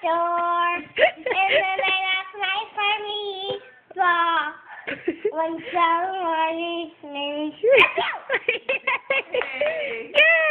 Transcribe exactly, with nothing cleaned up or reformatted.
door. And then I asked my family, wow, when someone is named. Good!